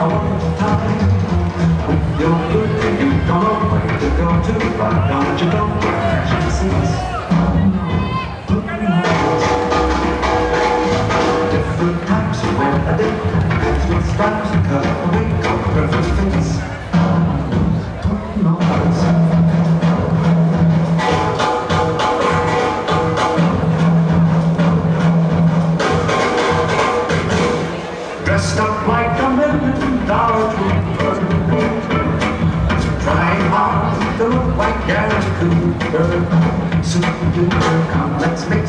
Dressed up like a $1,000,000 trooper, trying hard to look like Gary Cooper. Super duper, come let's make